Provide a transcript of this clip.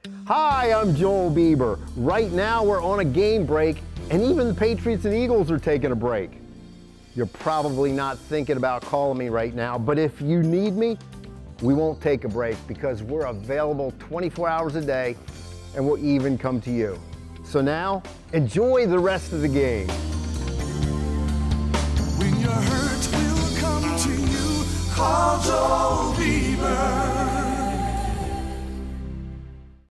Hi, I'm Joel Bieber. Right now we're on a game break, and even the Patriots and Eagles are taking a break. You're probably not thinking about calling me right now, but if you need me, we won't take a break because we're available 24 hours a day and we'll even come to you. So now, enjoy the rest of the game.